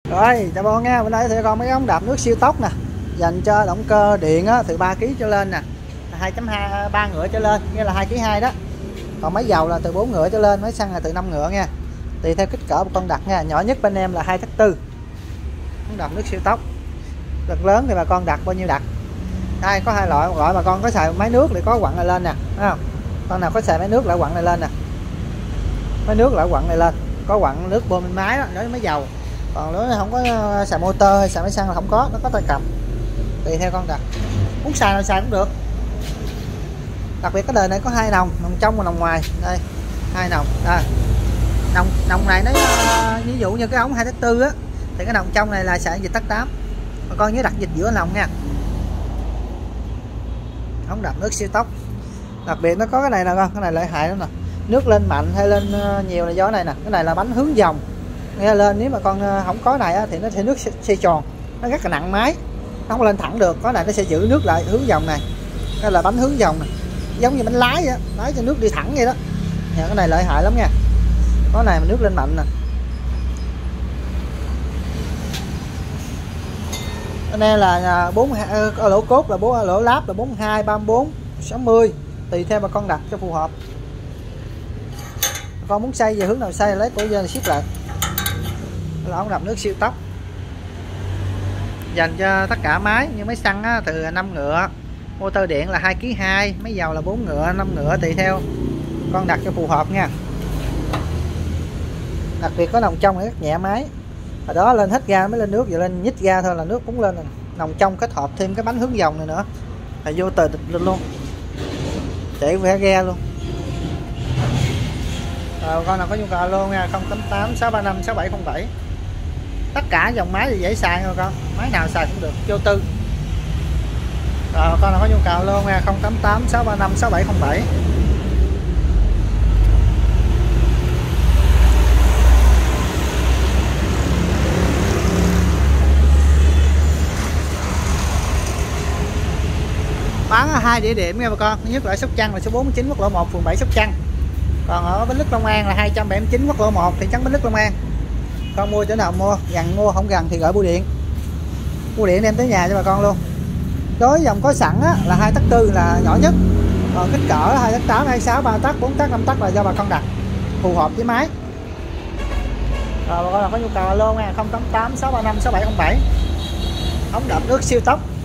Rồi, chào bạn nha. Bên đây thì còn mấy ống đạp nước siêu tốc nè, dành cho động cơ điện á, từ 3 kg trở lên nè, 2.2 3 ngựa trở lên, nghĩa là 2 kg 2 đó. Còn máy dầu là từ 4 ngựa trở lên, máy xăng là từ 5 ngựa nha. Tùy theo kích cỡ của con đặt nha. Nhỏ nhất bên em là 2,4 tấc. Ống đạp nước siêu tốc. Rất lớn thì bà con đặt bao nhiêu đặt. Đây có hai loại, một loại bà con có xài máy nước để có quặng này lên nè, thấy không? Con nào có xài máy nước lại quặng này lên nè. Máy nước lại quặng này lên, có quặng nước bơm lên máy đó, đối với máy dầu. Còn nếu không có xài motor hay xài máy xăng là không có, nó có tay cầm. Tùy theo con đặt, muốn xài nào xài cũng được. Đặc biệt cái đời này có hai nòng, nòng trong và nòng ngoài. Đây hai nòng đây. Nòng này nó ví dụ như cái ống 2,4 tấc á, thì cái nòng trong này là xài dịch tắc 8. Bà con nhớ đặt dịch giữa nòng nha. Ống đạp nước siêu tốc. Đặc biệt nó có cái này nè con, cái này lợi hại lắm nè. Nước lên mạnh hay lên nhiều là do này nè. Cái này là bánh hướng dòng, nghe lên nếu mà con không có này á, thì nó sẽ nước xoay tròn, nó rất là nặng máy, nó không lên thẳng được. Có này nó sẽ giữ nước lại hướng dòng này, đây là bánh hướng dòng này, giống như bánh lái vậy, lái cho nước đi thẳng vậy đó. Cái này lợi hại lắm nha. Có này mà nước lên mạnh nè. Cái này là 4 lỗ cốt là 4 lỗ láp là 42, 34, 60, tùy theo bà con đặt cho phù hợp. Con muốn xay về hướng nào xay lấy cổ dơ siết lại. Là ống đạp nước siêu tốc, dành cho tất cả máy. Như máy xăng á, từ 5 ngựa, motor điện là 2,2 kg, máy dầu là 4 ngựa, 5 ngựa, tùy theo con đặt cho phù hợp nha. Đặc biệt có nòng trong rất nhẹ máy. Hồi đó lên hết ga mới lên nước, giờ lên nhích ga thôi là nước cũng lên rồi. Nòng trong kết hợp thêm cái bánh hướng dòng này nữa là vô tờ địch luôn, chạy về ghe luôn. Rồi con nào có nhu cầu luôn nha, 088 635 6707. Tất cả dòng máy thì dễ xài thôi con, máy nào xài cũng được, vô tư. Rồi con nào có nhu cầu luôn nha, 088 635 6707. Bán ở 2 địa điểm nha bà con. Thứ nhất là Sóc Trăng là số 49 quốc lộ 1 phường 7 Sóc Trăng. Còn ở Bến Lức Long An là 279 quốc lộ 1 thị trấn Bến Lức Long An. Con mua chỗ nào mua, gần mua không gần thì gọi bưu điện. Bưu điện đem tới nhà cho bà con luôn. Đối với dòng có sẵn á, là 2,4 tấc là nhỏ nhất. Còn kích cỡ 2,8 tấc, 2,6, 3 tấc, 4 tấc, 5 tấc là do bà con đặt phù hợp với máy. Rồi bà con nào có nhu cầu luôn nha, 088 635 6707. Ống đạp nước siêu tốc.